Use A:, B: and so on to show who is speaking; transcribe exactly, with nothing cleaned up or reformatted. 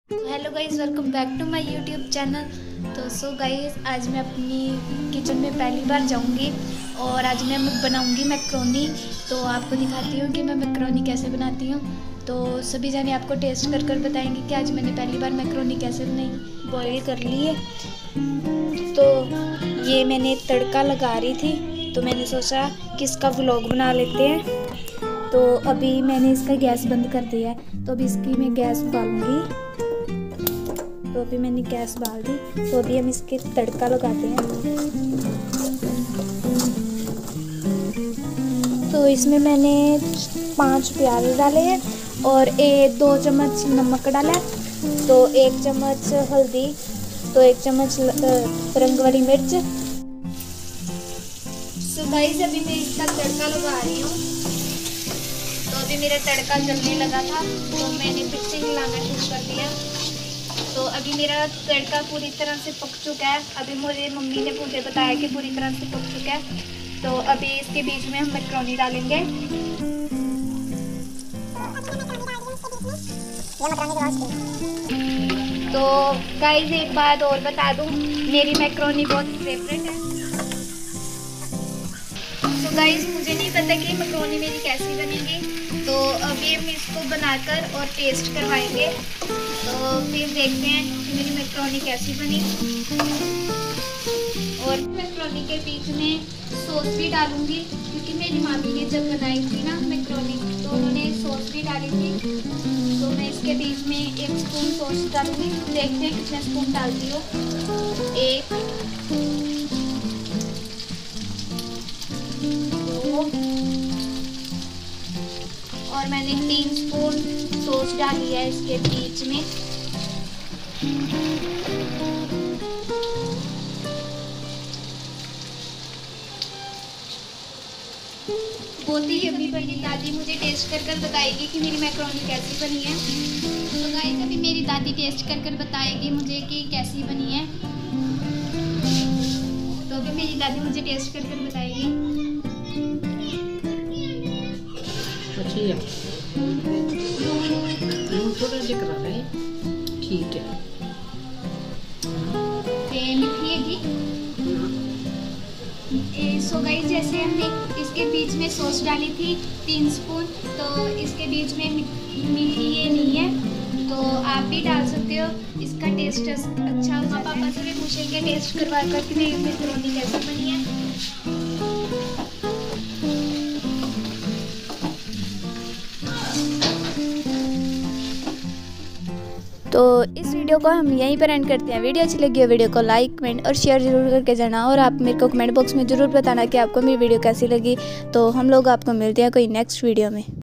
A: Hello guys, welcome back to my YouTube channel. तो so guys, आज मैं अपनी किचन में पहली बार जाऊंगी और आज मैं बनाऊंगी मैक्रोनी। तो आपको दिखाती हूँ कि मैं मैक्रोनी कैसे बनाती हूँ। तो सभी जाने आपको टेस्ट कर कर बताएंगे कि आज मैंने पहली बार मैक्रोनी कैसे बनाई। बॉईल कर ली है, तो ये मैंने तड़का लगा रही थी, तो मैंने सोचा कि इसका व्लॉग बना लेते हैं। तो अभी मैंने इसका गैस बंद कर दिया है, तो अभी इसकी मैं गैस बालूंगी। तो अभी मैंने गैस बाल दी, तो अभी हम इसके तड़का लगाते हैं। तो इसमें मैंने पांच प्याज डाले हैं और एक दो चम्मच नमक डाला है, तो एक चम्मच हल्दी, तो एक चम्मच रंग वाली मिर्च। सो गाइस, अभी मैं इसका तड़का लगा रही हूँ। तो अभी मेरा तड़का जलने लगा था, तो मैंने फिर से हिलाना शुरू कर दिया। तो अभी मेरा तड़का पूरी तरह से पक चुका है। अभी मुझे मम्मी ने मुझे बताया कि पूरी तरह से पक चुका है। तो अभी इसके बीच में हम मैक्रोनी डालेंगे। तो गाइस, एक बात और बता दूं, मेरी मैक्रोनी बहुत फेवरेट है। तो गाइस, मुझे नहीं पता कि मैक्रोनी मेरी कैसी बनेगी, तो अभी हम इसको बनाकर और टेस्ट करवाएंगे। तो फिर देखते हैं कि मेरी मैक्रोनी कैसी बनी। और मैक्रोनी के बीच में सॉस भी डालूंगी, क्योंकि मेरी मामी ने जब बनाई थी ना मैक्रोनी, तो उन्होंने सॉस भी डाली थी। तो मैं इसके बीच में एक स्पून सॉस डालूंगी। देखते हैं कितने स्पून डालती हो। एक, दो, और मैंने तीन स्पून सॉस डाली है इसके बीच में। बहुत ही यम्मी बनी। दादी मुझे टेस्ट कर कर बताएगी कि मेरी मैक्रोनी कैसी बनी है। तो गाइस, अभी मेरी दादी टेस्ट कर कर बताएगी मुझे कि कैसी बनी है। तो अभी मेरी दादी मुझे टेस्ट कर कर बताएगी।
B: अच्छी है, थोड़ा दिख रहा है, ठीक है।
A: ये मीठी है जी। सो गाइस, जैसे हमने इसके बीच में सॉस डाली थी तीन स्पून, तो इसके बीच में मीठी ये नहीं है, तो आप भी डाल सकते हो। इसका टेस्ट अच्छा हो जाता है। पापा से भी पूछेंगे टेस्ट करवा कर कि मेरी मैक्रोनी कैसी बनी है। तो इस वीडियो को हम यहीं पर एंड करते हैं। वीडियो अच्छी लगी हो वीडियो को लाइक, कमेंट और शेयर जरूर करके जाना, और आप मेरे को कमेंट बॉक्स में ज़रूर बताना कि आपको मेरी वीडियो कैसी लगी। तो हम लोग आपको मिलते हैं कोई नेक्स्ट वीडियो में।